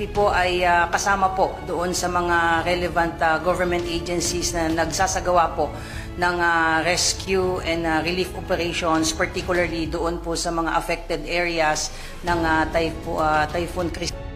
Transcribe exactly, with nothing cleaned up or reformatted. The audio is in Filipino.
po ay uh, kasama po doon sa mga relevant uh, government agencies na nagsasagawa po ng uh, rescue and uh, relief operations, particularly doon po sa mga affected areas ng uh, typho, uh, Typhoon Chris.